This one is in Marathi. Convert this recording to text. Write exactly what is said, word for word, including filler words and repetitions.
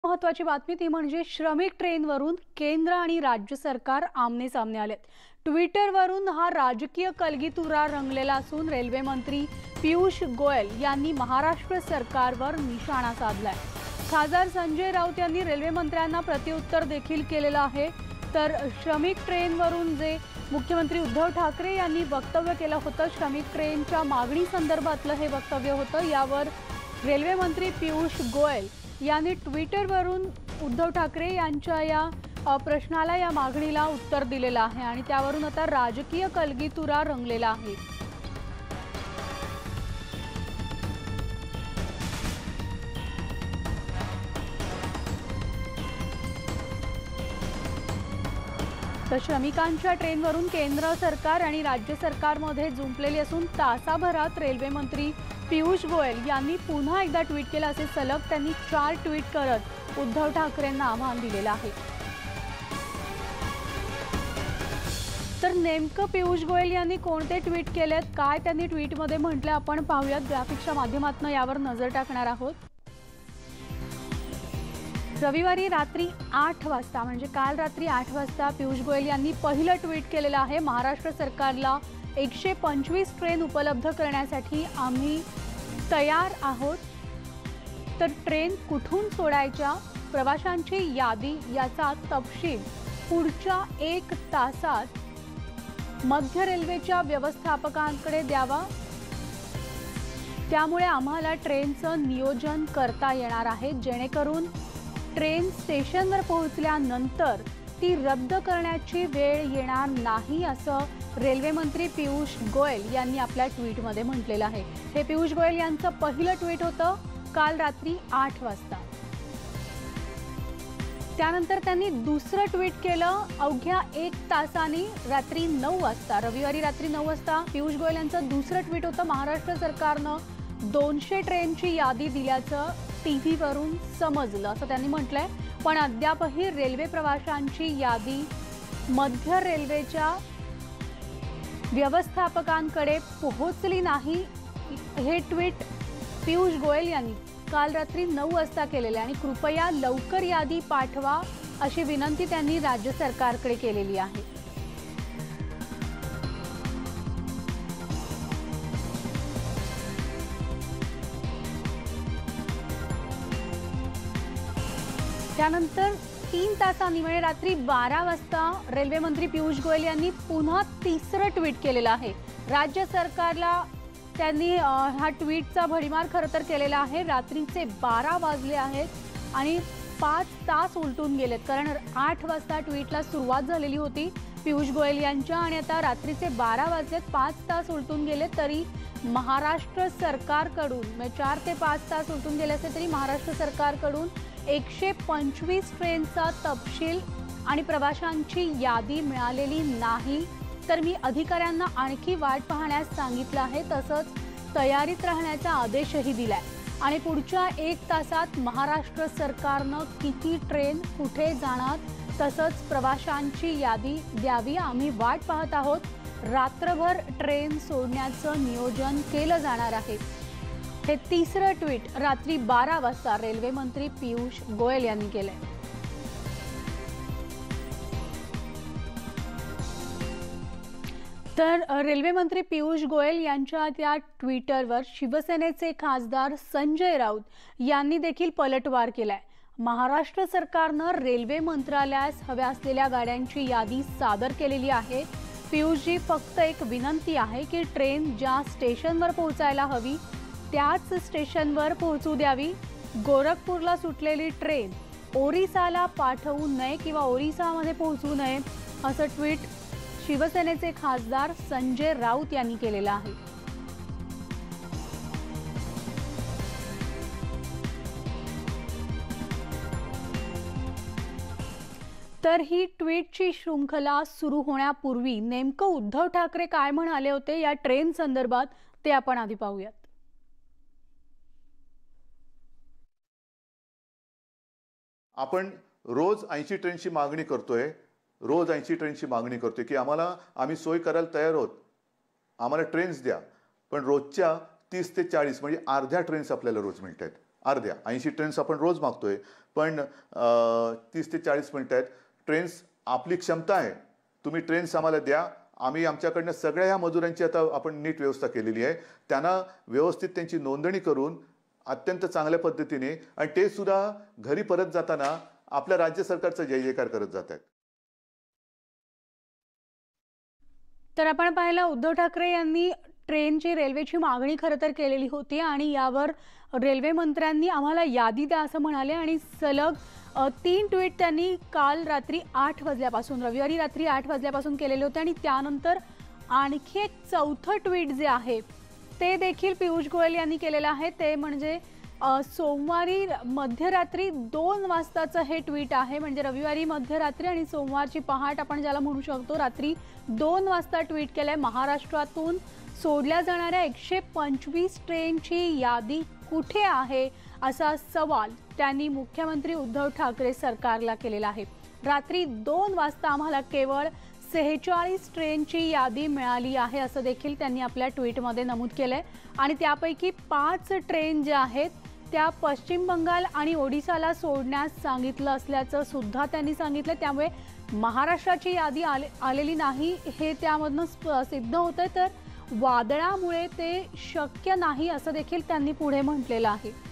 महत्वाची बातमी ती म्हणजे श्रमिक ट्रेनवरून केंद्र आणि राज्य सरकार आमने सामने आलेत। ट्विटरवरून हा राजकीय कलगीतुरा रंगलेला असून रेल्वे मंत्री पीयूष गोयल यांनी महाराष्ट्र सरकारवर निशाणा साधलाय। खासदार संजय राऊत यांनी रेल्वे मंत्र्यांना प्रत्युत्तर देखील केलेलं आहे। तर श्रमिक ट्रेनवरून जे मुख्यमंत्री उद्धव ठाकरे यांनी वक्तव्य केलं होतं, श्रमिक ट्रेनच्या मागणी संदर्भातलं हे वक्तव्य होतं। यावर रेल्वे मंत्री पीयूष गोयल यांनी ट्विटरवरून उद्धव ठाकरे यांच्या या प्रश्नाला या मागणीला उत्तर दिलेलं आहे आणि त्यावरून आता राजकीय कलगीतुरा रंगलेला आहे। तर श्रमिकांच्या ट्रेनवरून केंद्र सरकार आणि राज्य सरकारमध्ये जुंपलेली असून तासाभरात रेल्वे मंत्री पीयूष गोयल यांनी पुन्हा एकदा ट्विट केलं। असे सलग त्यांनी चार ट्विट करत उद्धव ठाकरेंना आव्हान दिलेलं आहे। तर नेमकं पीयूष गोयल यांनी कोणते ट्विट केलेत, काय त्यांनी ट्विटमध्ये म्हटलं आपण पाहूयात। ग्राफिक्सच्या माध्यमातून यावर नजर टाकणार आहोत। रविवारी रात्री आठ वाजता म्हणजे काल रात्री आठ वाजता पीयूष गोयल यांनी पहिलं ट्विट केलेलं आहे। महाराष्ट्र सरकारला एकशे पंचवीस ट्रेन उपलब्ध करण्यासाठी आम्ही तयार आहोत। तर ट्रेन कुठून सोडायच्या, प्रवाशांची यादी याचा तपशील पुढच्या एक तासात मध्य रेल्वेच्या व्यवस्थापकांकडे द्यावा। त्यामुळे आम्हाला ट्रेनचं नियोजन करता येणार आहे, जेणेकरून ट्रेन स्टेशनवर पोहोचल्यानंतर ती रद्द करण्याची वेळ येणार नाही, असं रेल्वे मंत्री पीयूष गोयल यांनी आपल्या ट्विटमध्ये म्हटलेलं आहे। हे पीयूष गोयल यांचं पहिलं ट्विट होतं काल रात्री आठ वाजता। त्यानंतर त्यांनी दुसरं ट्विट केलं अवघ्या एक तासांनी रात्री नऊ वाजता। रविवारी रात्री नऊ वाजता पीयूष गोयल यांचं दुसरं ट्विट होतं। महाराष्ट्र सरकारनं दोनशे ट्रेनची यादी दिल्याचं टीव्हीवरून समजलं, असं त्यांनी म्हटलंय। पण अद्यापही रेल्वे प्रवाशांची यादी मध्य रेल्वेच्या व्यवस्थापकांकडे पोहोचली नाही। हे ट्विट पीयूष गोयल यांनी काल रात्री नऊ वाजता केलेले आणि कृपया लवकर यादी पाठवा अशी विनंती त्यांनी राज्य सरकारकडे केलेली आहे। त्यानंतर तीन तासांनी म्हणजे रात्री बारा वाजता रेल्वे मंत्री पीयूष गोयल यांनी पुन्हा तिसरं ट्विट केलेलं आहे। राज्य सरकारला त्यांनी हा ट्विटचा भडीमार खरं तर केलेला आहे। रात्रीचे बारा वाजले आहेत आणि पाच तास उलटून गेलेत, कारण आठ वाजता ट्विटला सुरुवात झालेली होती पीयूष गोयल यांच्या आणि आता रात्रीचे बारा वाजलेत, पाच तास उलटून गेले तरी महाराष्ट्र सरकारकडून म्हणजे चार ते पाच तास उलटून गेले असते तरी महाराष्ट्र सरकारकडून एकशे पंचवीस ट्रेनचा तपशील आणि प्रवाशांची यादी मिळालेली नाही। तर मी अधिकाऱ्यांना आणखी वाट पाहण्यास सांगितलं आहे, तसंच तयारीत राहण्याचा आदेशही दिलाय आणि पुढच्या एक तासात महाराष्ट्र सरकारनं किती ट्रेन कुठे जाणार तसंच प्रवाशांची यादी द्यावी, आम्ही वाट पाहत आहोत। रात्रभर ट्रेन सोडण्याचं नियोजन केलं जाणार आहे। हे तिसरं ट्विट रात्री बारा वाजता रेल्वे मंत्री पीयूष गोयल यांनी केलंय। तर रेल्वे मंत्री पीयूष गोयल यांच्या त्या ट्विटरवर शिवसेनेचे खासदार संजय राऊत यांनी देखील पलटवार केलाय। महाराष्ट्र सरकारनं रेल्वे मंत्रालयास हव्या असलेल्या गाड्यांची यादी सादर केलेली आहे। पीयूषजी, फक्त एक विनंती आहे की ट्रेन ज्या स्टेशनवर पोहोचायला हवी त्याच स्टेशनवर पोहोचू द्यावी। गोरखपूरला सुटलेली ट्रेन ओरिसाला पाठवू नये किंवा ओरिसामध्ये पोहोचू नये, असं ट्विट शिवसेनेचे खासदार संजय राऊत यांनी केलेलं आहे। तर ही ट्विटची शृंखला सुरू होण्यापूर्वी नेमकं उद्धव ठाकरे काय म्हणाले होते या ट्रेन संदर्भात ते आपण आधी पाहूयात। आपण रोज ऐंशी ट्रेनची मागणी करतोय, रोज ऐंशी ट्रेनची मागणी करतोय की आम्हाला आम्ही सोय करायला तयार आहोत, आम्हाला ट्रेन्स द्या, पण रोजच्या तीस ते चाळीस म्हणजे अर्ध्या ट्रेन्स आपल्याला रोज मिळतात। अर्ध्या ऐंशी ट्रेन्स आपण रोज मागतोय, पण तीस ते चाळीस मिनिटं आहेत. ट्रेन्स आपली क्षमता आहे, तुम्ही ट्रेन्स आम्हाला द्या. आम्ही आमच्याकडनं सगळ्या ह्या मजुरांची आता आपण नीट व्यवस्था केलेली आहे. त्यांना व्यवस्थित त्यांची नोंदणी करून अत्यंत चांगल्या पद्धतीने, आणि ते सुद्धा घरी परत जाताना आपल्या राज्य सरकारचा जय जयकार करत जात आहेत. तर आपण पाहिलं उद्धव ठाकरे यांनी ट्रेनची रेल्वेची मागणी खरं तर केलेली होती आणि यावर रेल्वे मंत्र्यांनी आम्हाला यादी द्या असं म्हणाले आणि सलग अ, तीन ट्विट त्यांनी काल रात्री आठ वाजल्यापासून रविवारी रात्री आठ वाजल्यापासून केलेले होते आणि त्यानंतर आणखी एक चौथं ट्विट जे आहे ते देखील पियुष गोयल यांनी केलेलं आहे. ते म्हणजे अ, सोमवारी मध्यरात्री दोन वाजताचं हे ट्विट आहे. म्हणजे रविवारी मध्यरात्री आणि सोमवारची पहाट आपण ज्याला म्हणू शकतो, रात्री दोन वाजता ट्विट केलंय. महाराष्ट्रातून सोडल्या जाणाऱ्या एकशे पंचवीस ट्रेनची यादी कुठे आहे असा सवाल त्यांनी मुख्यमंत्री उद्धव ठाकरे सरकारला केलेला आहे. रात्री दोन वाजता आम्हाला केवळ सेहेचाळीस ट्रेनची यादी मिळाली आहे असं देखील त्यांनी आपल्या ट्विटमध्ये नमूद केलंय आणि त्यापैकी पाच ट्रेन ज्या आहेत त्या पश्चिम बंगाल आणि ओडिशाला सोडण्यास सांगितलं असल्याचं सुद्धा त्यांनी सांगितलं. त्यामुळे महाराष्ट्राची यादी आले आलेली नाही हे त्यामधनं सिद्ध होतंय. तर वादळामुळे ते शक्य नाही असं देखील त्यांनी पुढे म्हटलेलं आहे.